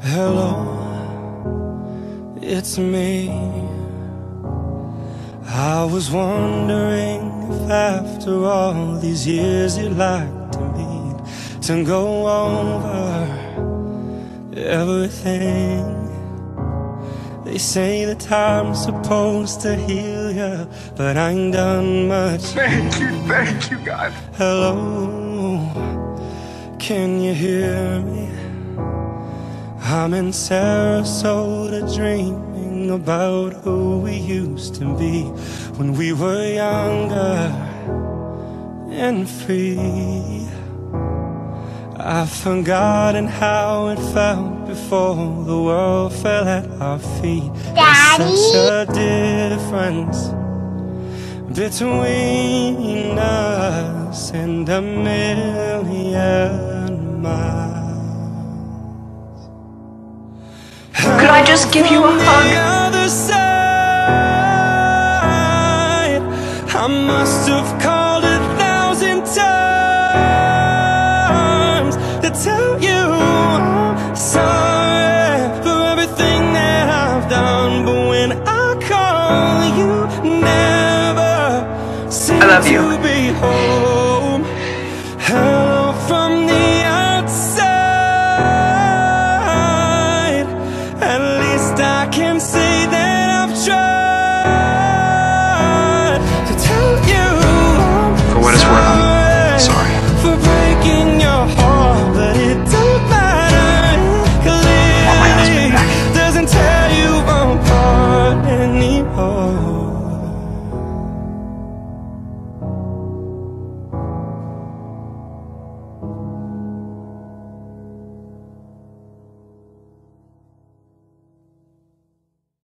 Hello, it's me. I was wondering if after all these years you'd like to meet to go over everything. They say that time's supposed to heal ya, but I ain't done much. Thank you, God. Hello, can you hear me? I'm in Sarasota dreaming about who we used to be when we were younger and free. I've forgotten how it felt before the world fell at our feet. Daddy? There's such a difference between us and a million miles. Could I just give you a hug? On the other side, I must have called 1,000 times to tell you I'm sorry for everything that I've done. But when I call, you never seem I love you. to be